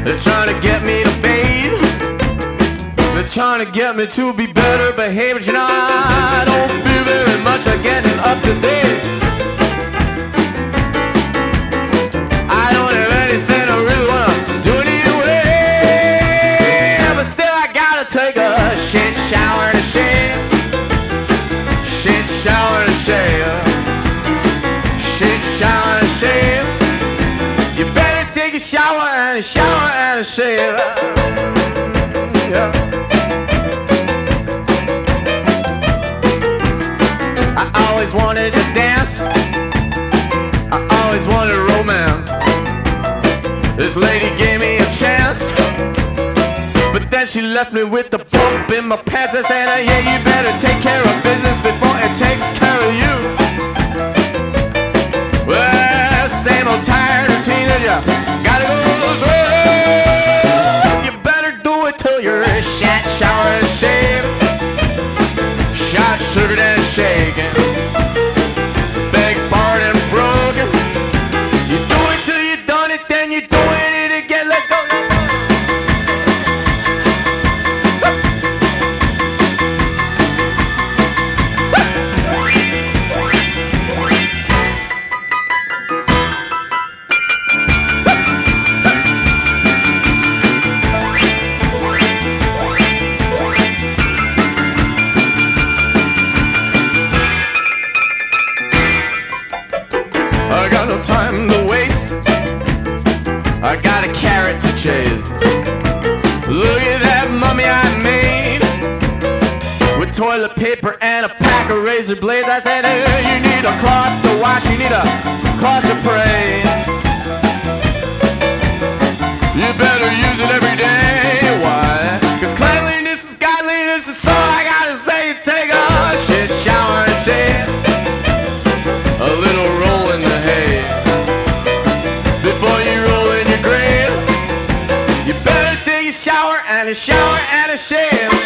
They're trying to get me to bathe. They're trying to get me to be better behaved. But you know, I don't feel very much like getting up to date. I don't have anything I really wanna do anyway. But still I gotta take a shit shower and a shave. Shit shower and a shave. Shit shower and a shave. You better take a shower and a shower and a shave. Yeah. I always wanted to dance. I always wanted romance. This lady gave me a chance, but then she left me with the bump in my pants. I said, yeah, you better take care of business before it takes care of you. Well, same old tired routine, and you gotta go through. You better do it till you're shot, shower, and shave. Shot, sugared, and shaking. Beg, barred, and broken. You do it till you done it, then you're doing it again. Let's go. I got no time to waste. I got a carrot to chase. Look at that mummy I made, with toilet paper and a pack of razor blades. I said, hey, you need a cloth to wash, you need a cloth to pray. You better use it every day. Why? Cause cleanliness is godliness, and so I gotta say, take a shit shower and shave. A little roll in the hay before you roll in your grave. You better take a shower and a shave.